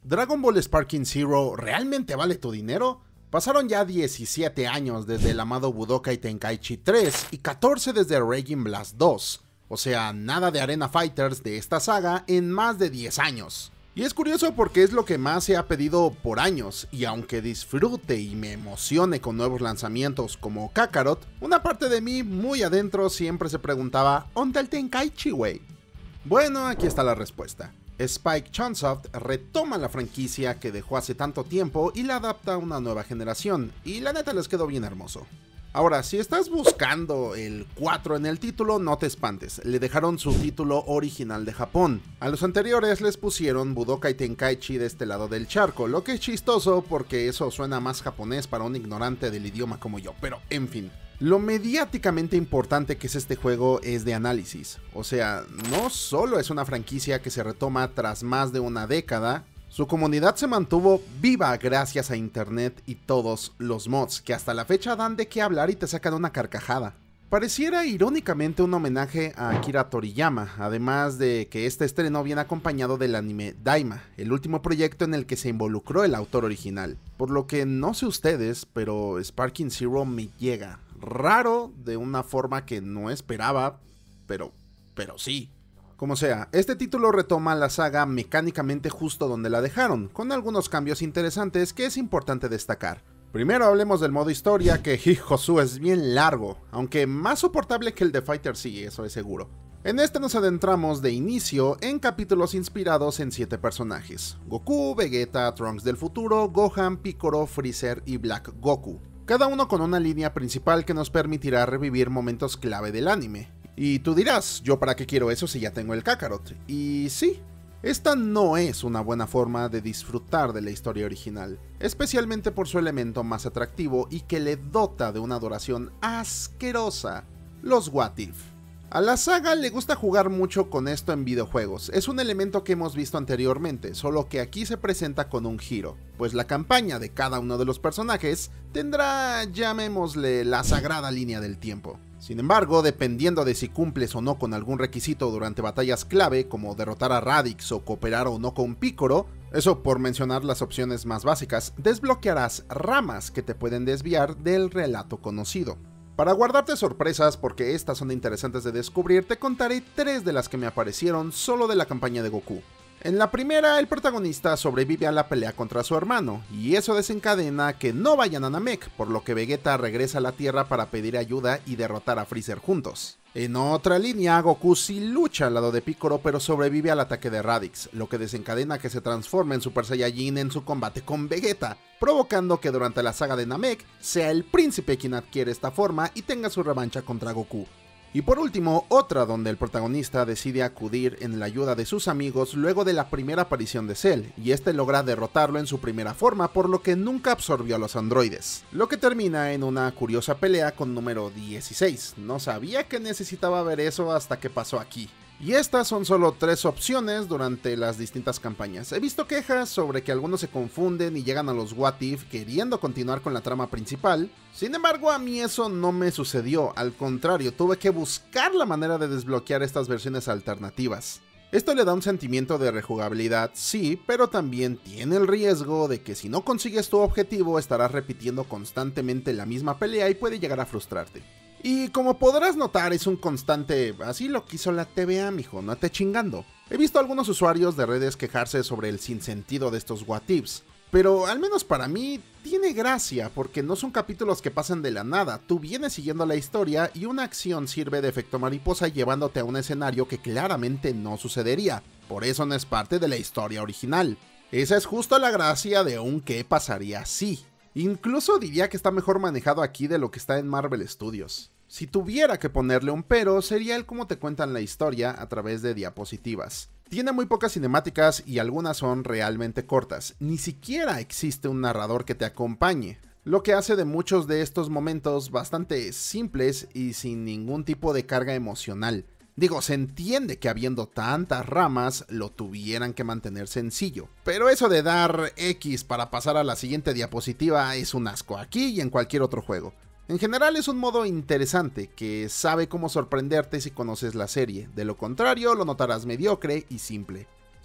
¿Dragon Ball Sparking Zero realmente vale tu dinero? Pasaron ya 17 años desde el amado Budokai Tenkaichi 3 y 14 desde Raging Blast 2, o sea, nada de Arena Fighters de esta saga en más de 10 años. Y es curioso porque es lo que más se ha pedido por años, y aunque disfrute y me emocione con nuevos lanzamientos como Kakarot, una parte de mí muy adentro siempre se preguntaba, ¿dónde el Tenkaichi, wey? Bueno, aquí está la respuesta. Spike Chunsoft retoma la franquicia que dejó hace tanto tiempo y la adapta a una nueva generación, y la neta les quedó bien hermoso. Ahora, si estás buscando el 4 en el título, no te espantes, le dejaron su título original de Japón. A los anteriores les pusieron Budokai Tenkaichi de este lado del charco, lo que es chistoso porque eso suena más japonés para un ignorante del idioma como yo, pero en fin. Lo mediáticamente importante que es este juego es de análisis, o sea, no solo es una franquicia que se retoma tras más de una década, su comunidad se mantuvo viva gracias a internet y todos los mods, que hasta la fecha dan de qué hablar y te sacan una carcajada. Pareciera irónicamente un homenaje a Akira Toriyama, además de que este estreno viene acompañado del anime Daima, el último proyecto en el que se involucró el autor original. Por lo que no sé ustedes, pero Sparking Zero me llega. Raro, de una forma que no esperaba, pero sí. Como sea, este título retoma la saga mecánicamente justo donde la dejaron, con algunos cambios interesantes que es importante destacar. Primero hablemos del modo historia, que Josu es bien largo, aunque más soportable que el de Fighter sí, eso es seguro. En este nos adentramos de inicio en capítulos inspirados en 7 personajes: Goku, Vegeta, Trunks del futuro, Gohan, Piccolo, Freezer y Black Goku. Cada uno con una línea principal que nos permitirá revivir momentos clave del anime. Y tú dirás, ¿yo para qué quiero eso si ya tengo el Kakarot? Y sí, esta no es una buena forma de disfrutar de la historia original, especialmente por su elemento más atractivo y que le dota de una duración asquerosa: los What If. A la saga le gusta jugar mucho con esto en videojuegos, es un elemento que hemos visto anteriormente, solo que aquí se presenta con un giro, pues la campaña de cada uno de los personajes tendrá, llamémosle, la sagrada línea del tiempo. Sin embargo, dependiendo de si cumples o no con algún requisito durante batallas clave, como derrotar a Raditz o cooperar o no con Piccolo, eso por mencionar las opciones más básicas, desbloquearás ramas que te pueden desviar del relato conocido. Para guardarte sorpresas, porque estas son interesantes de descubrir, te contaré 3 de las que me aparecieron solo de la campaña de Goku. En la primera, el protagonista sobrevive a la pelea contra su hermano, y eso desencadena que no vayan a Namek, por lo que Vegeta regresa a la Tierra para pedir ayuda y derrotar a Freezer juntos. En otra línea, Goku sí lucha al lado de Piccolo, pero sobrevive al ataque de Raditz, lo que desencadena que se transforme en Super Saiyajin en su combate con Vegeta, provocando que durante la saga de Namek sea el príncipe quien adquiere esta forma y tenga su revancha contra Goku. Y por último, otra donde el protagonista decide acudir en la ayuda de sus amigos luego de la primera aparición de Cell, y este logra derrotarlo en su primera forma, por lo que nunca absorbió a los androides, lo que termina en una curiosa pelea con número 16. No sabía que necesitaba ver eso hasta que pasó aquí. Y estas son solo 3 opciones durante las distintas campañas. He visto quejas sobre que algunos se confunden y llegan a los What If queriendo continuar con la trama principal. Sin embargo, a mí eso no me sucedió, al contrario, tuve que buscar la manera de desbloquear estas versiones alternativas. Esto le da un sentimiento de rejugabilidad, sí, pero también tiene el riesgo de que si no consigues tu objetivo estarás repitiendo constantemente la misma pelea y puede llegar a frustrarte. Y como podrás notar, es un constante, así lo quiso la TVA, mijo, no te chingando. He visto a algunos usuarios de redes quejarse sobre el sinsentido de estos What Ifs, pero al menos para mí tiene gracia, porque no son capítulos que pasan de la nada, tú vienes siguiendo la historia y una acción sirve de efecto mariposa llevándote a un escenario que claramente no sucedería, por eso no es parte de la historia original. Esa es justo la gracia de un qué pasaría si. Incluso diría que está mejor manejado aquí de lo que está en Marvel Studios. Si tuviera que ponerle un pero, sería el cómo te cuentan la historia a través de diapositivas. Tiene muy pocas cinemáticas y algunas son realmente cortas, ni siquiera existe un narrador que te acompañe, lo que hace de muchos de estos momentos bastante simples y sin ningún tipo de carga emocional. Digo, se entiende que habiendo tantas ramas lo tuvieran que mantener sencillo, pero eso de dar X para pasar a la siguiente diapositiva es un asco aquí y en cualquier otro juego. En general es un modo interesante que sabe cómo sorprenderte si conoces la serie, de lo contrario lo notarás mediocre y simple.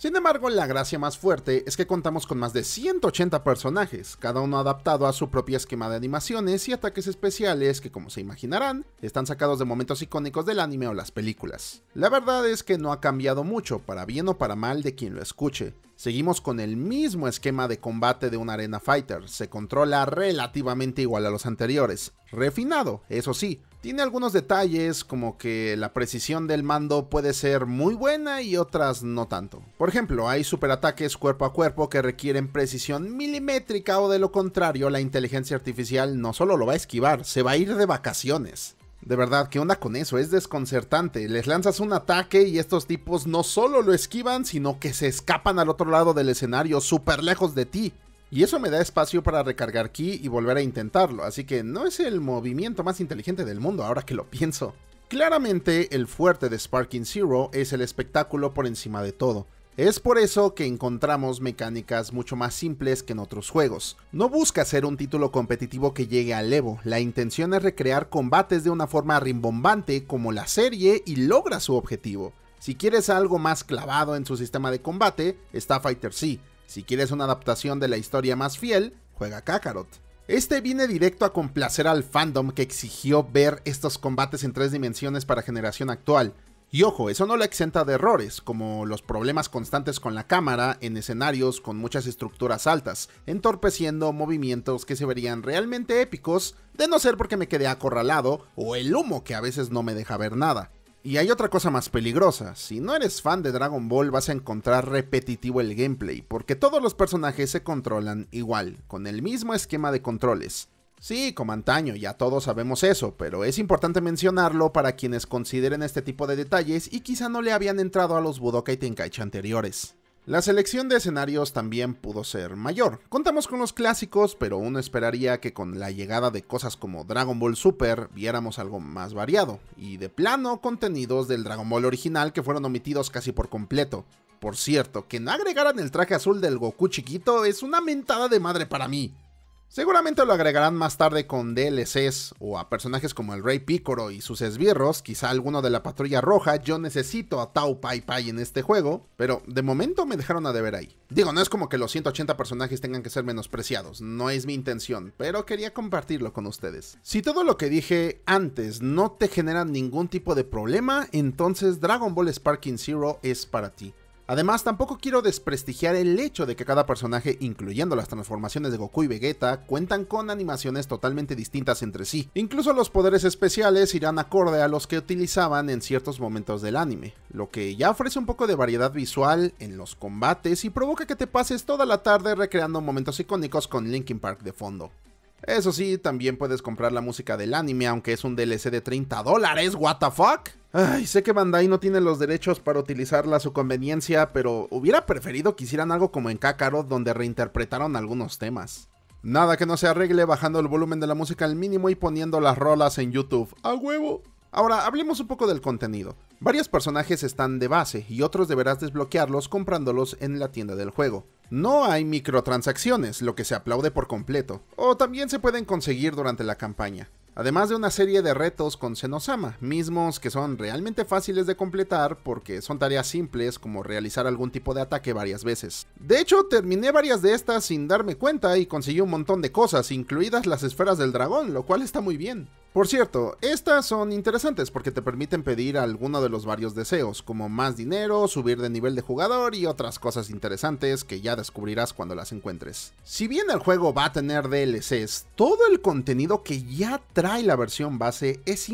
Sin embargo, la gracia más fuerte es que contamos con más de 180 personajes, cada uno adaptado a su propio esquema de animaciones y ataques especiales que, como se imaginarán, están sacados de momentos icónicos del anime o las películas. La verdad es que no ha cambiado mucho, para bien o para mal de quien lo escuche. Seguimos con el mismo esquema de combate de un Arena Fighter, se controla relativamente igual a los anteriores, refinado, eso sí. Tiene algunos detalles, como que la precisión del mando puede ser muy buena y otras no tanto. Por ejemplo, hay superataques cuerpo a cuerpo que requieren precisión milimétrica o de lo contrario, la inteligencia artificial no solo lo va a esquivar, se va a ir de vacaciones. De verdad, ¿qué onda con eso? Es desconcertante. Les lanzas un ataque y estos tipos no solo lo esquivan, sino que se escapan al otro lado del escenario, súper lejos de ti. Y eso me da espacio para recargar ki y volver a intentarlo, así que no es el movimiento más inteligente del mundo ahora que lo pienso. Claramente, el fuerte de Sparking Zero es el espectáculo por encima de todo. Es por eso que encontramos mecánicas mucho más simples que en otros juegos. No busca ser un título competitivo que llegue al Evo, la intención es recrear combates de una forma rimbombante como la serie y logra su objetivo. Si quieres algo más clavado en su sistema de combate, está Fighter Z. Si quieres una adaptación de la historia más fiel, juega Kakarot. Este viene directo a complacer al fandom que exigió ver estos combates en 3 dimensiones para generación actual. Y ojo, eso no lo exenta de errores, como los problemas constantes con la cámara en escenarios con muchas estructuras altas, entorpeciendo movimientos que se verían realmente épicos, de no ser porque me quedé acorralado o el humo que a veces no me deja ver nada. Y hay otra cosa más peligrosa, si no eres fan de Dragon Ball vas a encontrar repetitivo el gameplay, porque todos los personajes se controlan igual, con el mismo esquema de controles. Sí, como antaño, ya todos sabemos eso, pero es importante mencionarlo para quienes consideren este tipo de detalles y quizá no le habían entrado a los Budokai Tenkaichi anteriores. La selección de escenarios también pudo ser mayor. Contamos con los clásicos, pero uno esperaría que con la llegada de cosas como Dragon Ball Super viéramos algo más variado, y de plano contenidos del Dragon Ball original que fueron omitidos casi por completo. Por cierto, que no agregaran el traje azul del Goku chiquito es una mentada de madre para mí. Seguramente lo agregarán más tarde con DLCs o a personajes como el Rey Piccolo y sus esbirros, quizá alguno de la Patrulla Roja. Yo necesito a Tao Pai Pai en este juego, pero de momento me dejaron a deber ahí. Digo, no es como que los 180 personajes tengan que ser menospreciados, no es mi intención, pero quería compartirlo con ustedes. Si todo lo que dije antes no te genera ningún tipo de problema, entonces Dragon Ball Sparking Zero es para ti. Además, tampoco quiero desprestigiar el hecho de que cada personaje, incluyendo las transformaciones de Goku y Vegeta, cuentan con animaciones totalmente distintas entre sí. Incluso los poderes especiales irán acorde a los que utilizaban en ciertos momentos del anime, lo que ya ofrece un poco de variedad visual en los combates y provoca que te pases toda la tarde recreando momentos icónicos con Linkin Park de fondo. Eso sí, también puedes comprar la música del anime, aunque es un DLC de $30, ¿what the fuck? Ay, sé que Bandai no tiene los derechos para utilizarla a su conveniencia, pero hubiera preferido que hicieran algo como en Kakarot, donde reinterpretaron algunos temas. Nada que no se arregle bajando el volumen de la música al mínimo y poniendo las rolas en YouTube. ¡A huevo! Ahora, hablemos un poco del contenido. Varios personajes están de base y otros deberás desbloquearlos comprándolos en la tienda del juego. No hay microtransacciones, lo que se aplaude por completo, o también se pueden conseguir durante la campaña. Además de una serie de retos con Zenosama, mismos que son realmente fáciles de completar porque son tareas simples como realizar algún tipo de ataque varias veces. De hecho, terminé varias de estas sin darme cuenta y conseguí un montón de cosas, incluidas las esferas del dragón, lo cual está muy bien. Por cierto, estas son interesantes porque te permiten pedir alguno de los varios deseos, como más dinero, subir de nivel de jugador y otras cosas interesantes que ya descubrirás cuando las encuentres. Si bien el juego va a tener DLCs, todo el contenido que ya trae la versión base es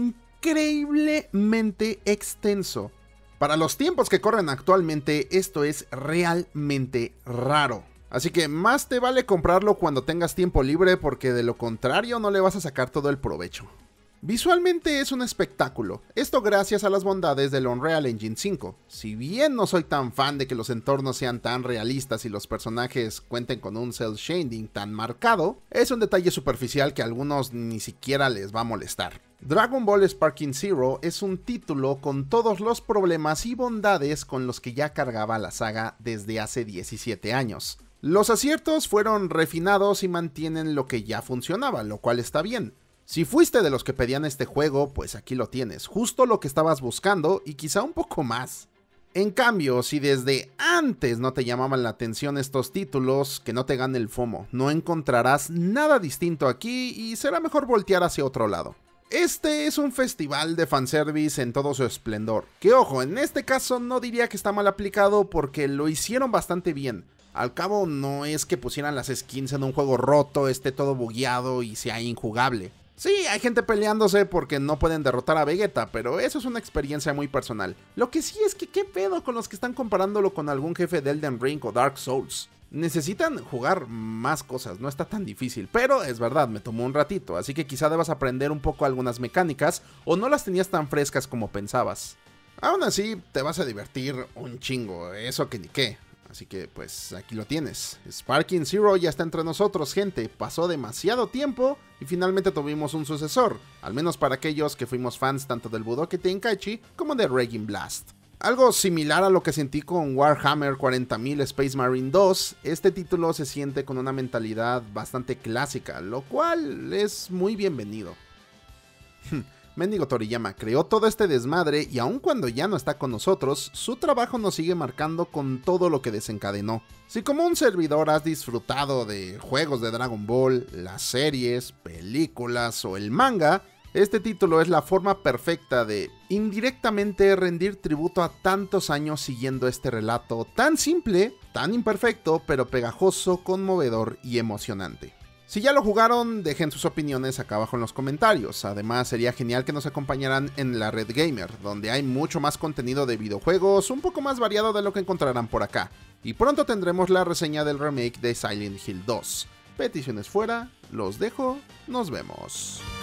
increíblemente extenso. Para los tiempos que corren actualmente, esto es realmente raro. Así que más te vale comprarlo cuando tengas tiempo libre porque de lo contrario no le vas a sacar todo el provecho. Visualmente es un espectáculo, esto gracias a las bondades del Unreal Engine 5. Si bien no soy tan fan de que los entornos sean tan realistas y los personajes cuenten con un cel shading tan marcado, es un detalle superficial que a algunos ni siquiera les va a molestar. Dragon Ball Sparking Zero es un título con todos los problemas y bondades con los que ya cargaba la saga desde hace 17 años. Los aciertos fueron refinados y mantienen lo que ya funcionaba, lo cual está bien. Si fuiste de los que pedían este juego, pues aquí lo tienes, justo lo que estabas buscando y quizá un poco más. En cambio, si desde antes no te llamaban la atención estos títulos, que no te gane el FOMO, no encontrarás nada distinto aquí y será mejor voltear hacia otro lado. Este es un festival de fanservice en todo su esplendor, que ojo, en este caso no diría que está mal aplicado porque lo hicieron bastante bien. Al cabo no es que pusieran las skins en un juego roto, esté todo bugueado y sea injugable. Sí, hay gente peleándose porque no pueden derrotar a Vegeta, pero eso es una experiencia muy personal. Lo que sí es que qué pedo con los que están comparándolo con algún jefe de Elden Ring o Dark Souls. Necesitan jugar más cosas, no está tan difícil, pero es verdad, me tomó un ratito, así que quizá debas aprender un poco algunas mecánicas o no las tenías tan frescas como pensabas. Aún así, te vas a divertir un chingo, eso que ni qué. Así que pues aquí lo tienes. Sparking Zero ya está entre nosotros, gente. Pasó demasiado tiempo y finalmente tuvimos un sucesor. Al menos para aquellos que fuimos fans tanto del Budokai Tenkaichi como de Raging Blast. Algo similar a lo que sentí con Warhammer 40.000 Space Marine 2, este título se siente con una mentalidad bastante clásica, lo cual es muy bienvenido. Mendigo Toriyama creó todo este desmadre y aun cuando ya no está con nosotros, su trabajo nos sigue marcando con todo lo que desencadenó. Si como un servidor has disfrutado de juegos de Dragon Ball, las series, películas o el manga, este título es la forma perfecta de indirectamente rendir tributo a tantos años siguiendo este relato tan simple, tan imperfecto, pero pegajoso, conmovedor y emocionante. Si ya lo jugaron, dejen sus opiniones acá abajo en los comentarios. Además, sería genial que nos acompañaran en la Red Gamer, donde hay mucho más contenido de videojuegos, un poco más variado de lo que encontrarán por acá. Y pronto tendremos la reseña del remake de Silent Hill 2. Peticiones fuera, los dejo, nos vemos.